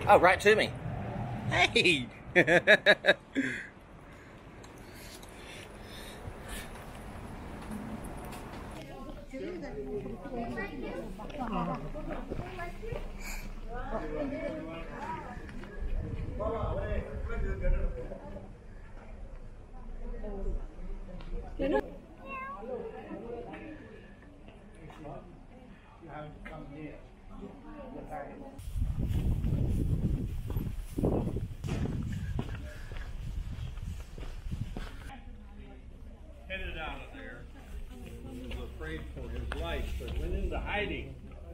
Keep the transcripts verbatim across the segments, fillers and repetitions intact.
Oh, right to me. Hey! Headed out of there. He was afraid for his life, so went into hiding.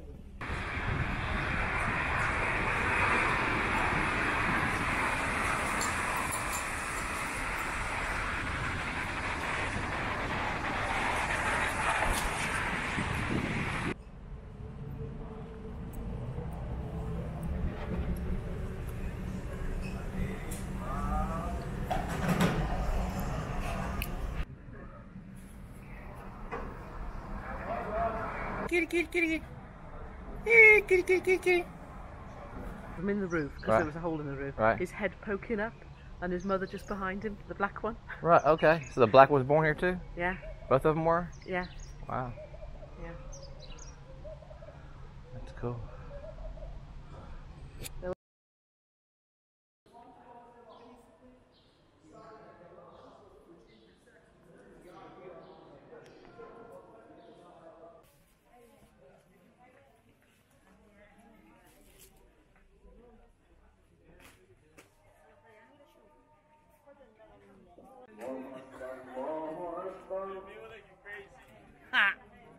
Kitty, kitty, kitty, kitty. Hey, kitty, kitty, kitty, kitty. I'm in the roof because Right. there was a hole in the roof. Right. His head poking up, and his mother just behind him, the black one. Right, okay. So the black was born here too? Yeah, Both of them were? yeah, Wow. yeah. That's cool. Ha!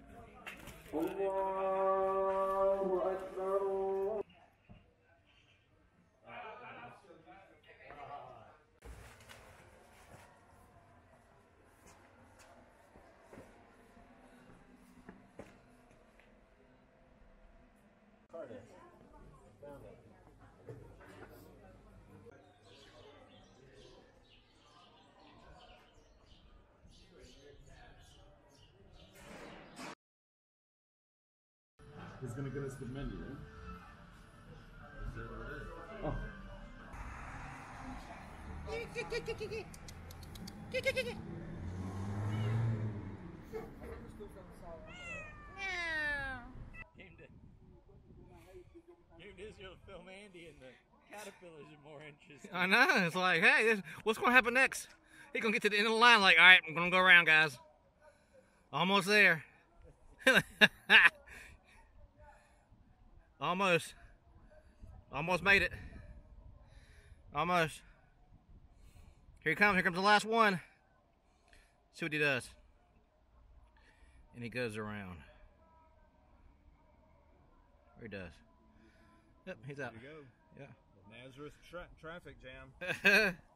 He's gonna get us the menu, right? Oh. Came to, came to Israel to film Andy, and the caterpillars are more interesting. I know. It's like, hey, this, what's going to happen next? He's going to get to the end of the line like, all right, I'm going to go around, guys. Almost there. Almost. Almost made it. Almost. Here he comes. Here comes the last one. See what he does. And he goes around. Or he does. Yep, he's out. There you go. Yeah. The Nazareth tra traffic jam.